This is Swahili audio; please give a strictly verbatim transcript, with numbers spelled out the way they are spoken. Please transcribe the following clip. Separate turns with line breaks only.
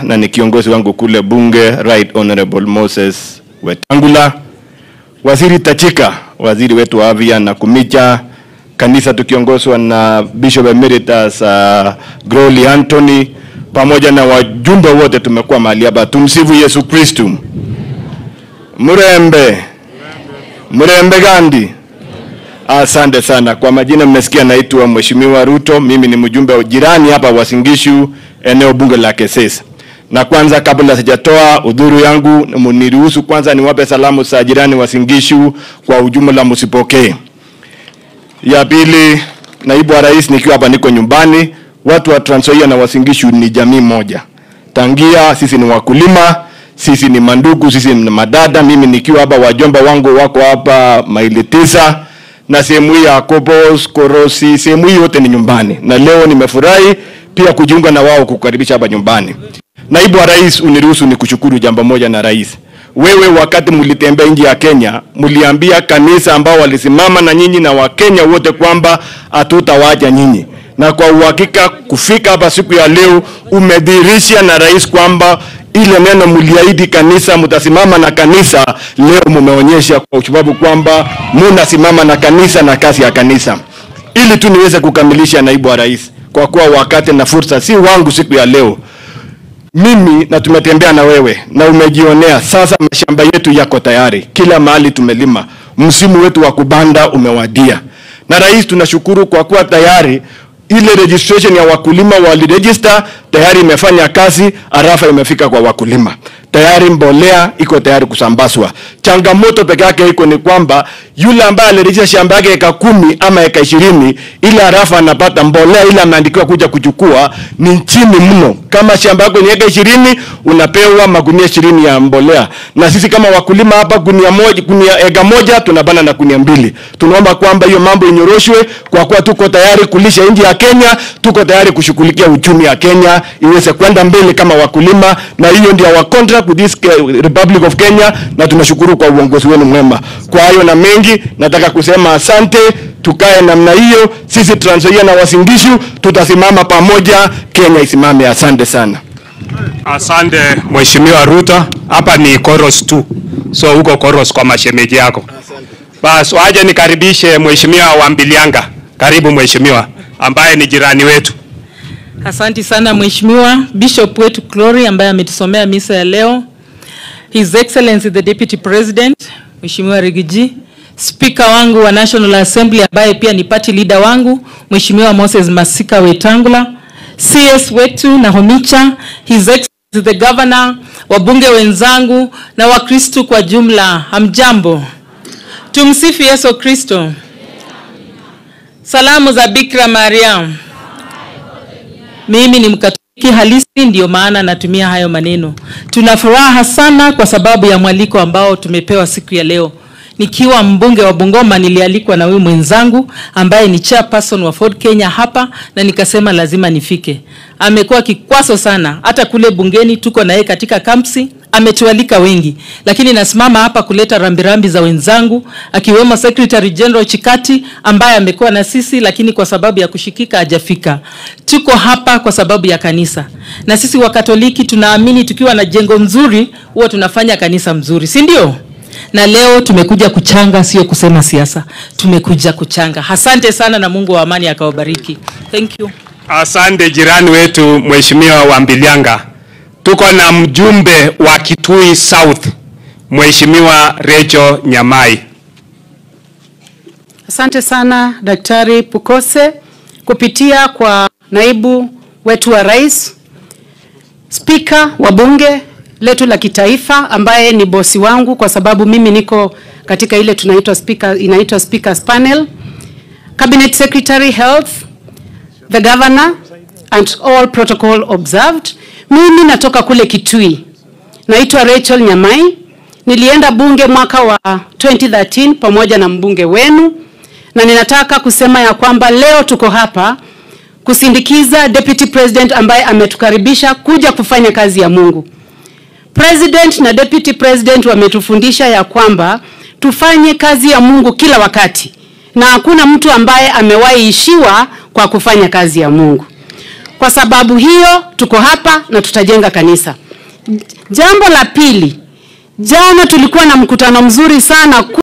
na ni kiongozi wangu kule bunge, Right Honorable Moses Wetangula, Waziri Tachika, waziri wetu wa afya na kumicha, kanisa tukiongozwa na Bishop Emeritus uh, Groli Anthony, pamoja na wajumbe wote tumekuwa mahali hapa. Tumsifu Yesu Kristo. Murembe. Murembe Gandhi. Asante sana. Kwa majina mmesikia naitwa Mheshimiwa Ruto. Mimi ni mjumbe wa jirani hapa Uasin Gishu, eneo bunge la Kesesa. Na kwanza kabla sijatoa udhuru yangu, niruhusu kwanza niwape salamu za jirani Uasin Gishu kwa ujumla, msipokee. Ya pili, naibu wa rais, nikiwa hapa niko nyumbani. Watu wa Trans Nzoia na Uasin Gishu ni jamii moja. Tangia sisi ni wakulima, sisi ni mandugu, sisi ni madada. Mimi nikiwa hapa, wajomba wangu wako hapa maili tisa, na sehemu ya Kobos, Korosi, sehemu yote ni nyumbani. Na leo nimefurahi pia kujiunga na wao kukaribisha hapa nyumbani. Naibu wa rais, uniruhusu nikushukuru jambo moja na rais. Wewe wakati mlitembea nje ya Kenya, mliambia kanisa ambao walisimama na nyinyi na Wakenya wote kwamba hatutawaacha nyinyi. Na kwa uhakika kufika hapa siku ya leo umedhihirisha na rais kwamba ile neno mliahidi kanisa mtasimama na kanisa, leo mumeonyesha kwa sababu kwamba mnasimama na kanisa na kazi ya kanisa. Ili tu niweze kukamilisha, naibu wa rais, kwa kuwa wakati na fursa si wangu siku ya leo, mimi na tumetembea na wewe na umejionea sasa mashamba yetu yako tayari, kila mahali tumelima, msimu wetu wa kubanda umewadia. Na rais, tunashukuru kwa kuwa tayari ile registration ya wakulima waliregister tayari imefanya kazi, arafa imefika kwa wakulima. Tayari mbolea iko tayari kusambazwa. Changamoto peke yake iko ni kwamba yule ambaye alirejesha shamba yake eka kumi ama eka ishirini, ile arafa anapata mbolea ile ameandikiwa kuja kuchukua ni chini mno. Kama shamba yako ni eka ishirini, unapewa magunia ishirini ya mbolea. Na sisi kama wakulima hapa, gunia moja, gunia eka moja tunabana na gunia mbili. Tunaomba kwamba hiyo mambo inyoroshwe, kwa kuwa tuko tayari kulisha nchi ya Kenya, tuko tayari kushughulikia uchumi ya Kenya iweze kwenda mbele kama wakulima, na hiyo ndio wa contract with this Republic of Kenya, na tunashukuru kwa uongozi wenu mwema. Kwa hayo na mengi, nataka kusema asante. Tukae namna hiyo, sisi Trans Nzoia na Uasin Gishu tutasimama pamoja, Kenya isimame. Asante sana.
Asante Mheshimiwa Ruto. Hapa ni Koros tu, so huko Koros kwa mashemeji yako. Bas waje nikaribishe Mheshimiwa Wambilianga. Karibu Mheshimiwa, ambaye ni jirani wetu.
Asante sana Mheshimiwa Bishop wetu Glory ambaye ametusomea misa ya leo. His Excellency the Deputy President Mheshimiwa Rigiji, Speaker wangu wa National Assembly ambaye pia ni party leader wangu Mheshimiwa Moses Masika Wetangula, C S wetu na Homicha, His Excellency the Governor, wabunge wenzangu na Wakristo kwa jumla, hamjambo. Tumsifu Yesu Kristo. Salamu za Bikira Maria. Mimi ni Mkatoliki halisi, ndio maana natumia hayo maneno. Tunafuraha sana kwa sababu ya mwaliko ambao tumepewa siku ya leo. Nikiwa mbunge wa Bungoma nilialikwa na huyu mwenzangu ambaye ni chairperson wa Ford Kenya hapa, na nikasema lazima nifike. Amekuwa kikwaso sana, hata kule bungeni tuko na yeye katika kampsi, ametualika wengi. Lakini nasimama hapa kuleta rambirambi za wenzangu, akiwemo Secretary General Chikati ambaye amekuwa na sisi lakini kwa sababu ya kushikika hajafika. Tuko hapa kwa sababu ya kanisa. Na sisi wa Katoliki tunaamini tukiwa na jengo nzuri huwa tunafanya kanisa mzuri, si ndio? Na leo tumekuja kuchanga, sio kusema siasa. Tumekuja kuchanga. Asante sana na Mungu wa amani akawabariki. Thank you.
Asante jirani wetu Mheshimiwa Wambilianga. Tuko na mjumbe wa Kitui South, Mheshimiwa Rachel Nyamai.
Asante sana Daktari Pukose, kupitia kwa naibu wetu wa rais, Speaker wa bunge letu la kitaifa ambaye ni bosi wangu kwa sababu mimi niko katika ile tunaitwa speaker, inaitwa speakers panel, Cabinet Secretary Health, the Governor and all protocol observed. Mimi natoka kule Kitui. Naitwa Rachel Nyamai. Nilienda bunge mwaka wa twenty thirteen pamoja na mbunge wenu, na ninataka kusema ya kwamba leo tuko hapa kusindikiza Deputy President ambaye ametukaribisha kuja kufanya kazi ya Mungu. President na Deputy President wametufundisha ya kwamba tufanye kazi ya Mungu kila wakati, na hakuna mtu ambaye amewahi ishiwa kwa kufanya kazi ya Mungu. Kwa Kwa sababu hiyo tuko hapa na tutajenga kanisa. Jambo la pili, jana tulikuwa na mkutano mzuri sana